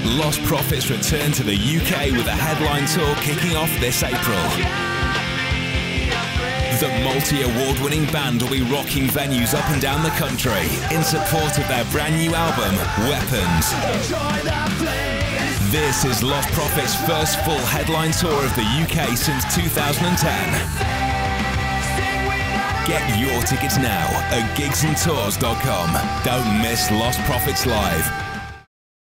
Lostprophets return to the UK with a headline tour kicking off this April. The multi-award-winning band will be rocking venues up and down the country in support of their brand new album, Weapons. This is Lostprophets' first full headline tour of the UK since 2010. Get your tickets now at gigsandtours.com. Don't miss Lostprophets Live.